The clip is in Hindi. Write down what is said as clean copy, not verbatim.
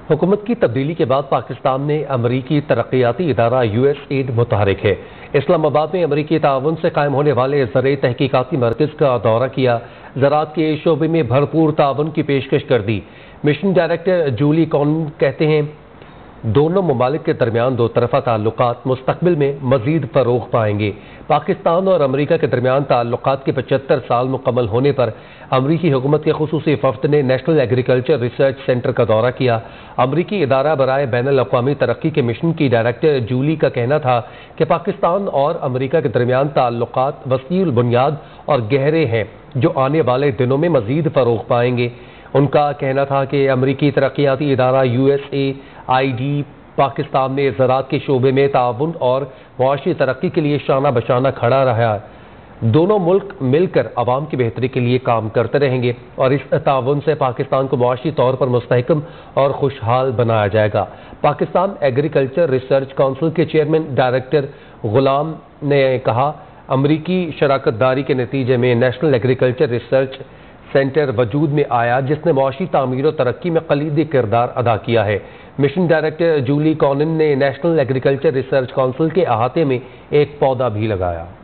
हुकूमत की तब्दीली के बाद पाकिस्तान में अमरीकी तरक्याती इदारा USAID मुतहरिक है। इस्लामाबाद में अमरीकी ताउन से कायम होने वाले ज़राई तहकीकाती मरकज़ का दौरा किया। ज़राअत के शोबे में भरपूर ताउन की पेशकश कर दी। मिशन डायरेक्टर जूली कॉन कहते हैं, दोनों ममालिक के दरमियान दो तरफा ताल्लुकात मुस्तकबिल में मजीद फ़रोग़ पाएंगे। पाकिस्तान और अमरीका के दरमियान ताल्लुकात के 75 साल मुकम्मल होने पर अमरीकी हुकूमत के खुसूसी वफ़द ने नेशनल एग्रीकल्चर रिसर्च सेंटर का दौरा किया। अमरीकी इदारा बराए बैनुल अक़वामी तरक्की के मिशन की डायरेक्टर जूली का कहना था कि पाकिस्तान और अमरीका के दरमियान ताल्लुकात वसीउल बुनियाद और गहरे हैं, जो आने वाले दिनों में मजीद फ़रोग़ पाएंगे। उनका कहना था कि अमरीकी तरक्याती इदारा USAID पाकिस्तान में ज़राअत के शोबे में ताउन और मुआशी तरक्की के लिए शाना बशाना खड़ा रहा। दोनों मुल्क मिलकर अवाम की बेहतरी के लिए काम करते रहेंगे और इस ताउन से पाकिस्तान को मुआशी तौर पर मुस्तहकम और खुशहाल बनाया जाएगा। पाकिस्तान एग्रीकल्चर रिसर्च काउंसिल के चेयरमैन डायरेक्टर गुलाम ने कहा, अमरीकी शराकत दारी के नतीजे में नेशनल एग्रीकल्चर रिसर्च सेंटर वजूद में आया, जिसने मुआशी तामीर और तरक्की में कलीदी किरदार अदा किया है। मिशन डायरेक्टर जूली कॉनिन ने नेशनल एग्रीकल्चर रिसर्च काउंसिल के अहाते में एक पौधा भी लगाया।